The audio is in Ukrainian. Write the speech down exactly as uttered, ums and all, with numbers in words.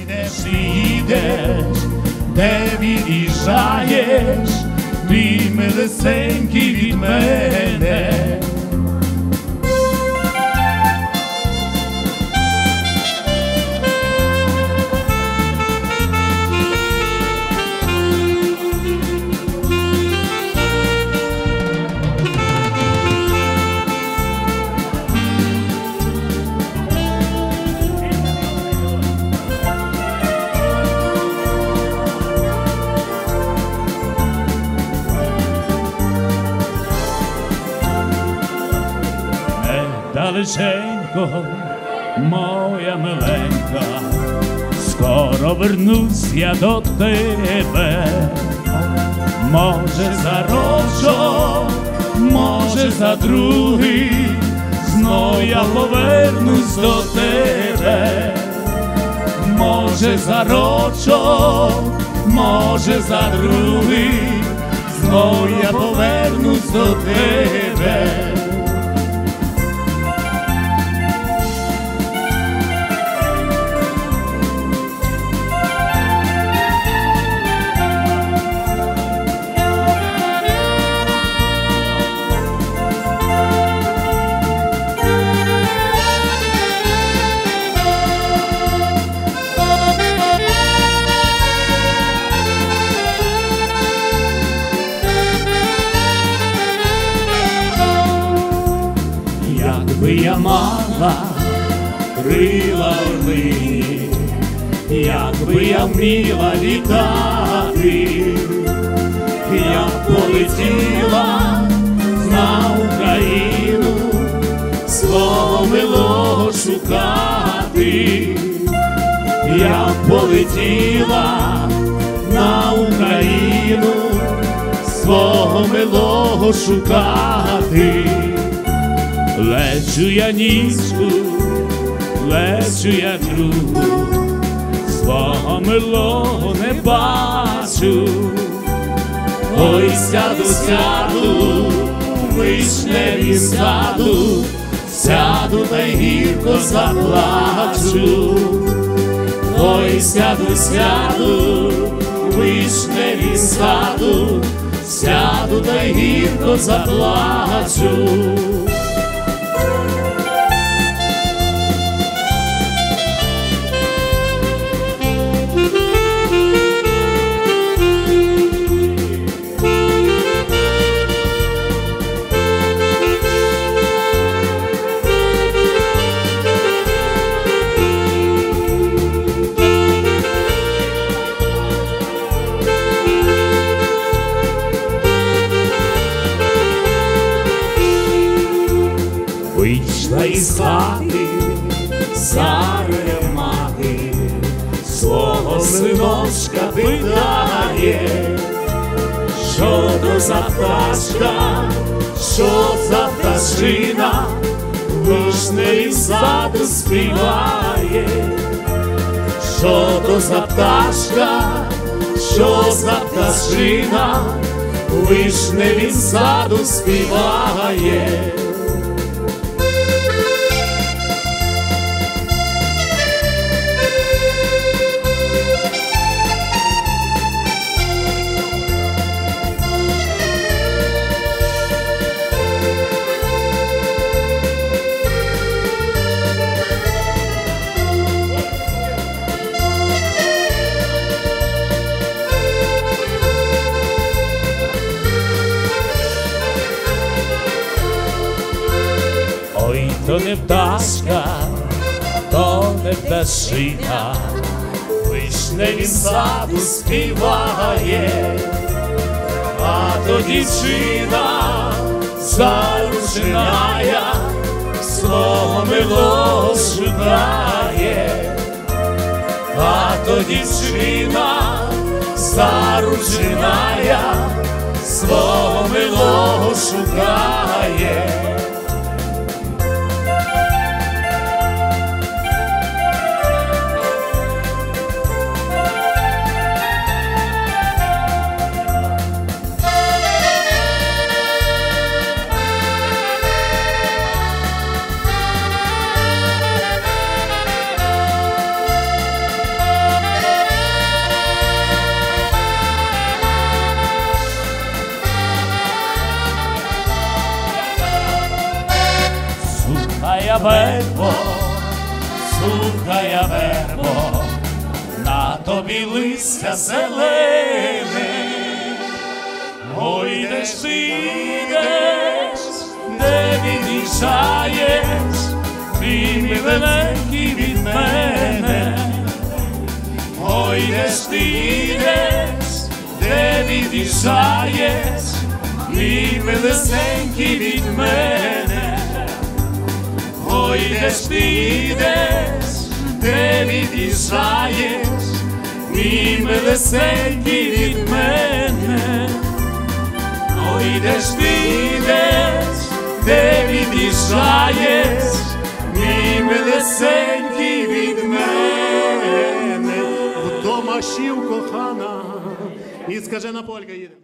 йдеш і їдеш, де від'їжджаєш, ти милесенький від мене. Далеченько, моя миленька, скоро вернусь я до тебе. Може за рочок, може за другий, знов я повернусь до тебе. Може за рочок, може за другий, знов я повернусь до тебе. Якби я мала крила орлині, якби я вміла літати, я б полетіла на Україну свого милого шукати. Я б полетіла на Україну свого милого шукати. Лечу я нічку, лечу я другу, свого милого не бачу. Ой, сяду, сяду, у вишневі саду, сяду та й гірко заплачу. Ой, сяду, сяду, у вишневі саду, сяду та й гірко заплачу. Вийшла із хати Сарая мати, свого синочка питає, що то за пташка, що за пташина, вишневі в саду співає. Що то за пташка, що за пташина, вишневі в саду співає. Ой, то не пташка, то не пташина, вишневі в саду співає, а то дівчина зарученая, свого милого шукає, а то дівчина зарученая, свого милого шукає. вербо, слухай, вербо, на тобі листя зелене. Ой, де ж ти йдеш, де від'їжджаєш, ти миленький від мене. Ой, де ж ти йдеш, де від'їжджаєш, мій милесенький від мене. Ой, де ж ти йдеш, де від'їжджаєш, мій милесенький від мене. Ой, де ж ти йдеш, де від'їжджаєш, мій милесенький від мене. Вдома щів кохана, і скажена Полька їде.